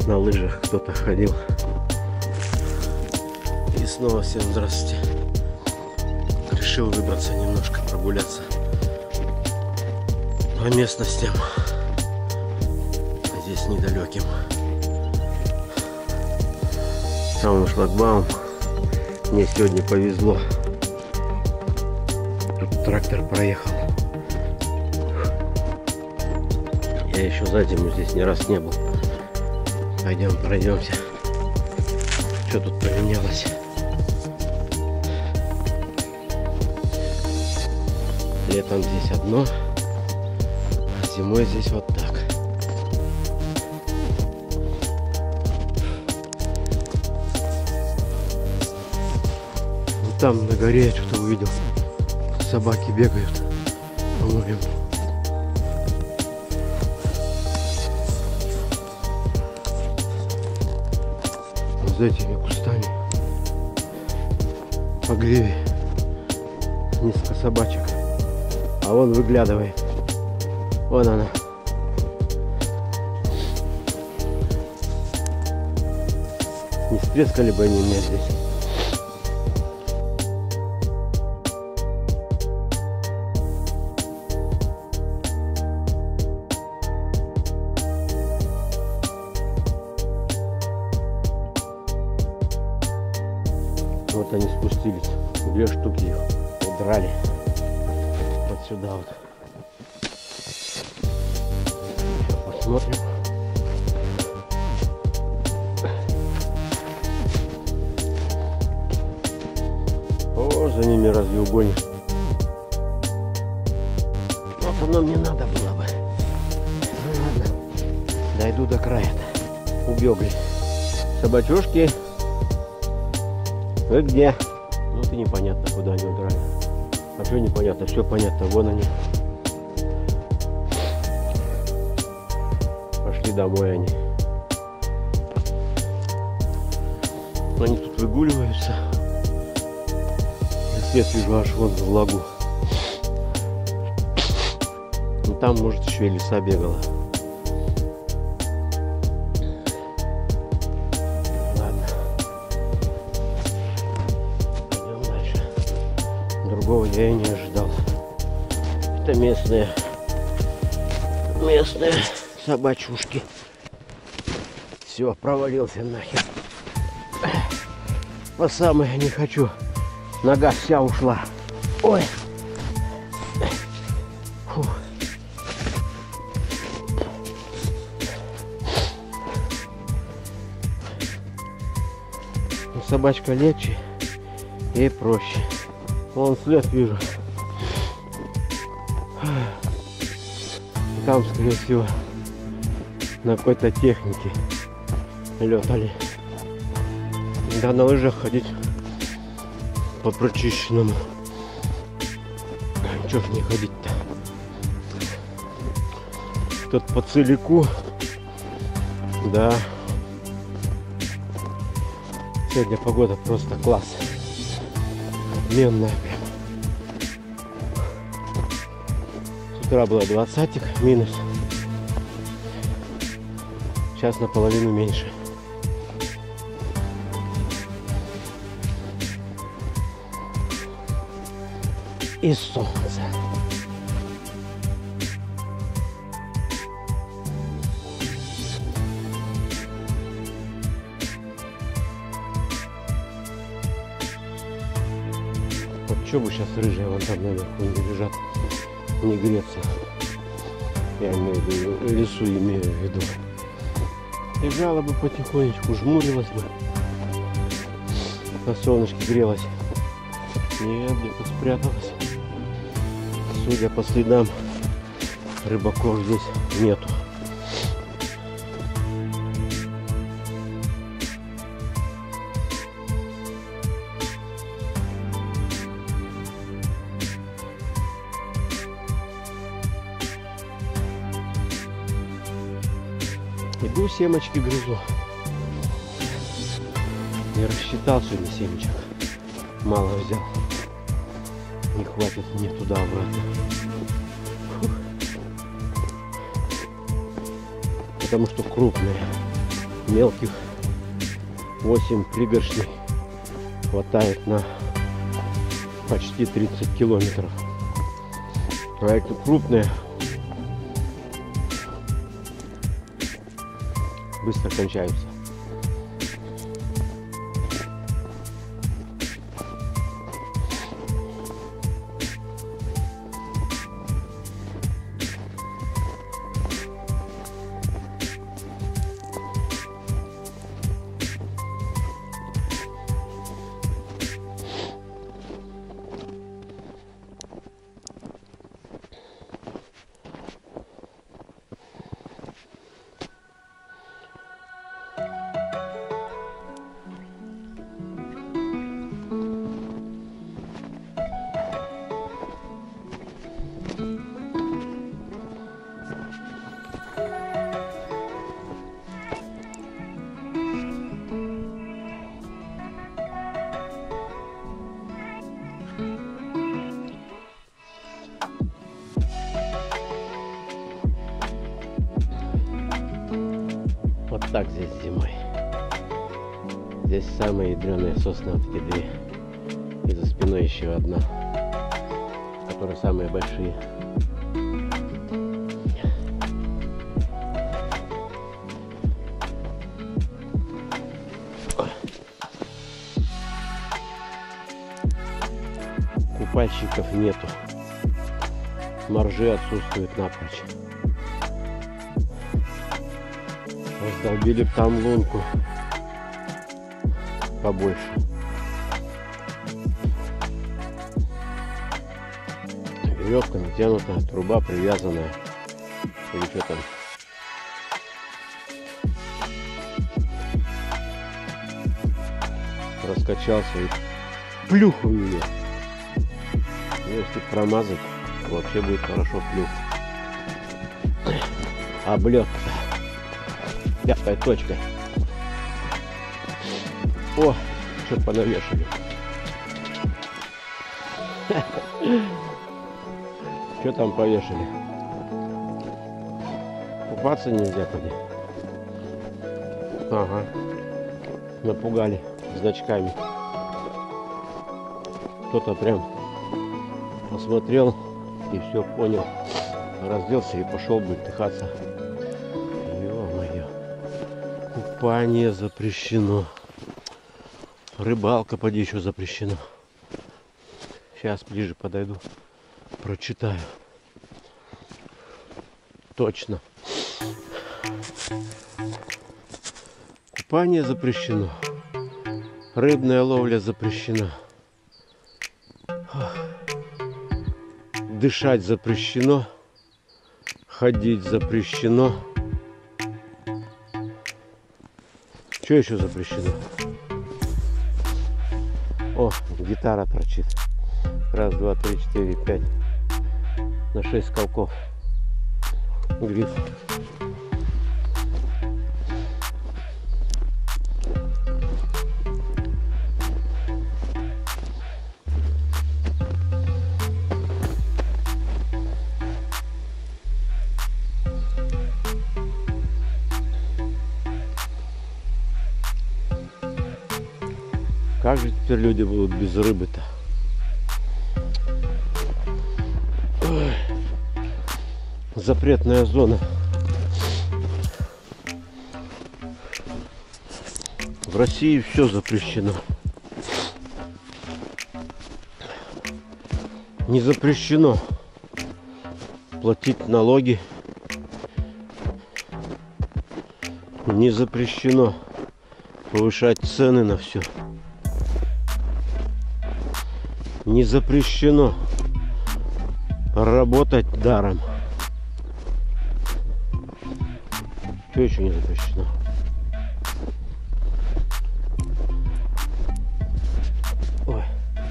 на лыжах кто-то ходил. И снова всем здравствуйте. Решил выбраться немножко прогуляться по местностям здесь недалеким. Самый шлагбаум. Мне сегодня повезло. Тут трактор проехал. Я еще за зиму здесь ни раз не был. Пойдем пройдемся. Что тут поменялось? Летом здесь одно, а зимой здесь вот так. Вот там на горе я что-то увидел. Собаки бегают, по-моему. За этими кустами по гриве несколько собачек. А вон выглядывает. Вон она. Не стрескали бы они меня здесь. Вот они спустились. 2 штуки их удрали. Вот сюда вот. Сейчас посмотрим. О, за ними разве угонишь? Вот оно мне надо было бы. Ну ладно. Дойду до края-то. Убегли. Собачушки. Вы где? Ну это непонятно, куда они удрали. А что непонятно? Все понятно. Вон они. Пошли домой они. Они тут выгуливаются. Я след вижу аж вон в лагу. Ну там, может, еще и лиса бегала. Другого я и не ожидал. Это местные собачушки. Все, провалился нахер. По самой не хочу. Нога вся ушла. Ой. Фу. Ну, собачка легче и проще. Вон след вижу. Там, скорее всего, на какой-то технике летали. Да, на лыжах ходить по прочищенному. Чё ж не ходить-то? Тут по целику. Да. Сегодня погода просто класс. Отменная прям. С утра было 20 минус. Сейчас наполовину меньше. И солнце. Вот что бы сейчас рыжие вон там наверху не лежат, не греться. Я имею в виду, лесу имею в виду. Лежала бы потихонечку, жмурилась бы. На солнышке грелась. Нет, где-то спряталась. Судя по следам, рыбаков здесь нету. Иду, семечки грызу. Не рассчитал сегодня семечек. Мало взял. Не хватит мне туда-обратно. Потому что крупные. мелких 8 пригоршней хватает на почти 30 километров. А эти крупные быстро кончаются. Вот так здесь зимой. Здесь самые ядреные сосны, вот эти две. И за спиной еще одна, которые самые большие. Купальщиков нету. Моржи отсутствуют напрочь. Раздолбили б там лунку побольше. Веревка натянута, труба привязанная. Или что там? Раскачался и плюх у меня. Если промазать, вообще будет хорошо плюх. Облет-то. Пятой точкой. О, что-то понавешали. Что там повешали? Купаться нельзя, поди. Ага. Напугали значками. Кто-то прям посмотрел и все понял. Разделся и пошел бультыхаться. Ё-моё. Купание запрещено. Рыбалка, поди, еще запрещено. Сейчас ближе подойду, прочитаю. Точно. Купание запрещено. Рыбная ловля запрещена. Дышать запрещено. Ходить запрещено. Что еще запрещено? О, гитара торчит. Раз, два, три, четыре, пять. На 6 сколков. Гриф. Как же теперь люди будут без рыбы-то? Запретная зона. В России все запрещено. Не запрещено платить налоги. Не запрещено повышать цены на все. Не запрещено работать даром. Что еще не запрещено? Ой.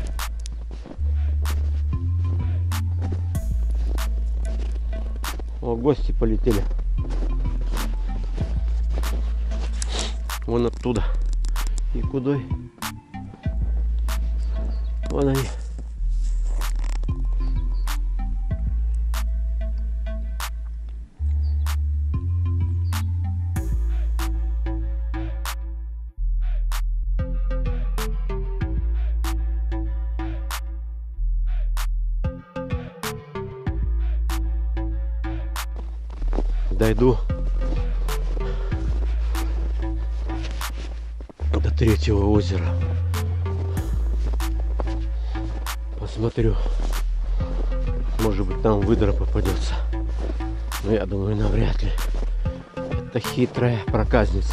О, гости полетели. Вон оттуда. И куда? Вон они. дойду до третьего озера. Посмотрю. Может быть, там выдра попадется. Но я думаю, навряд ли. Это хитрая проказница.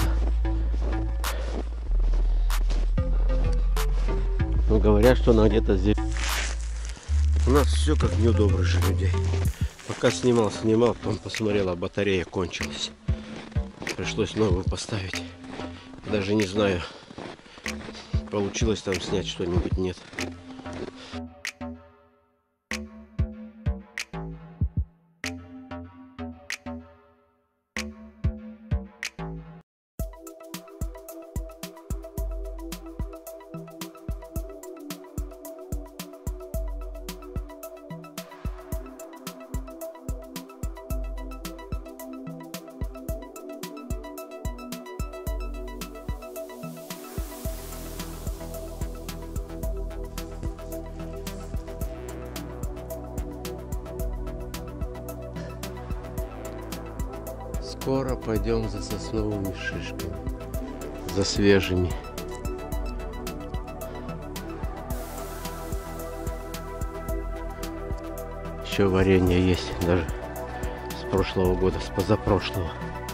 Но говорят, что она где-то здесь. У нас все как не у добрых же людей. Пока снимал, потом посмотрел, а батарея кончилась. Пришлось новую поставить. Даже не знаю, получилось там снять что-нибудь, нет. Скоро пойдем за сосновыми шишками, за свежими. Еще варенье есть, даже с прошлого года, с позапрошлого.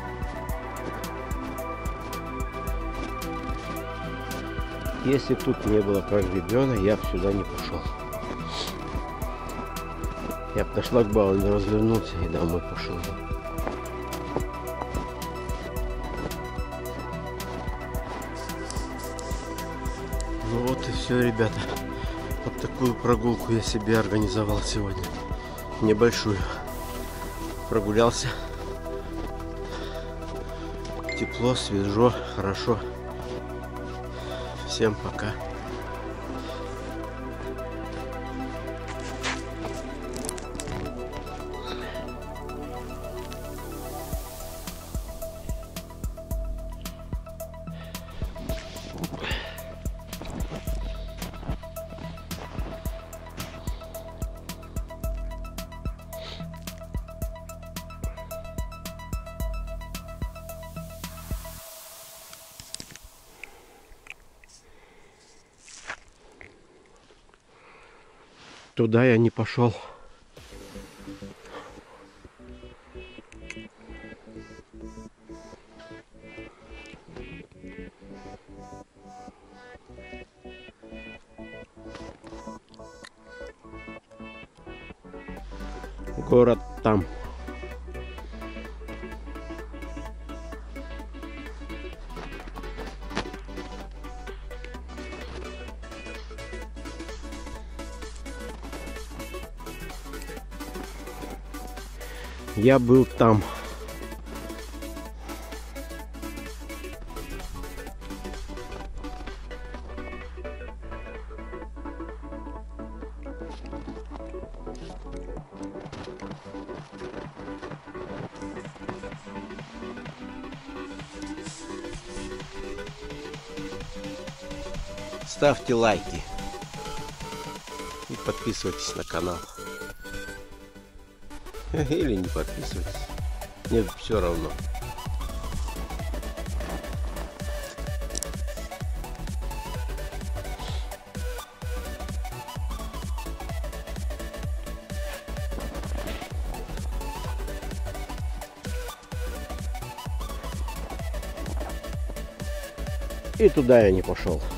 Если тут не было прогребена, я бы сюда не пошел. Я бы на шлагбауме развернулся и домой пошел. Ну вот и все, ребята. Вот такую прогулку я себе организовал сегодня. Небольшую. Прогулялся. Тепло, свежо, хорошо. Всем пока. Туда я не пошел. Город там. Я был там. Ставьте лайки и подписывайтесь на канал. Или не подписывайтесь. Мне все равно. И туда я не пошел.